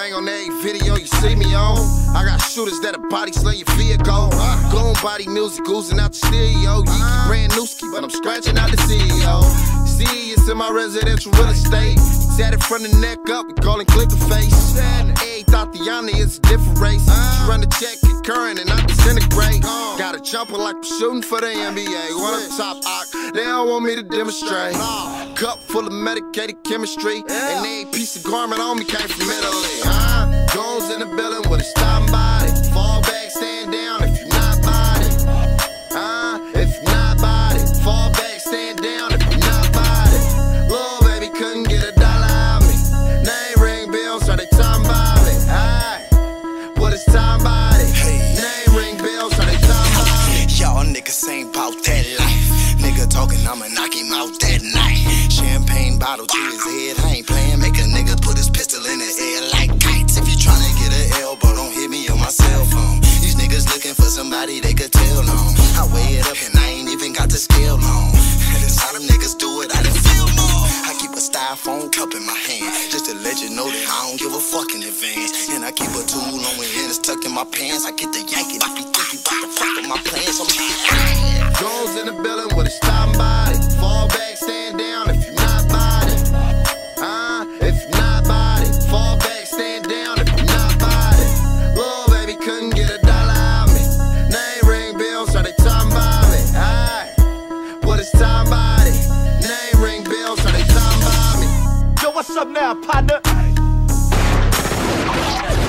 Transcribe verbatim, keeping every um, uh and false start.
bang on every video you see me on. I got shooters that'll body slam your vehicle. Glowing body music oozing out the stereo. Yeeky brand new ski, but I'm scratching out the C E O. See, it's in my residential real estate. Tatted from the neck up, we call it clicker face. Hey, Tatiana is a different race. She run the check, get current, and I disintegrate. Got a jumper like I'm shooting for the N B A. One up top, ock, they don't want me to demonstrate. Cup full of medicated chemistry, and every piece of garment on me came from Italy. Uh, Jones in the building with a stopping body. Fall back, stand down if you're not body. Uh, if you're not body, fall back, stand down if you're not body. Little baby couldn't get a dollar out of me. Name ring bells, so they talking about me. Aye, what is time body? Name ring bells, so they talking about me. Y'all niggas ain't bout that life. Nigga talking, I'ma knock him out that night. Champagne bottle to his head, I ain't playing. Make a nigga put his pistol in the air like kites. If you tryna get an elbow, don't hit me on my cell phone. These niggas looking for somebody they could tell on. I weigh it up and I ain't even got the scale on. That's how them niggas do it, I didn't feel more. I keep a styrofoam cup in my hand, just to let you know that I don't give a fuck in advance. And I keep a tool on me and it's tucked in my pants. I get the yanking if you think you bout to fuck with my plans. I'm Jones in the building with a stopping body. Fall back, stand down if you're not body. Uh, if you're not body, fall back, stand down if you're not body. Little baby couldn't get a dollar out of me. Name ring bills, so they talking about me. Aye, what is time body? Name ring bills, so they talking about me. Yo, what's up now, partner?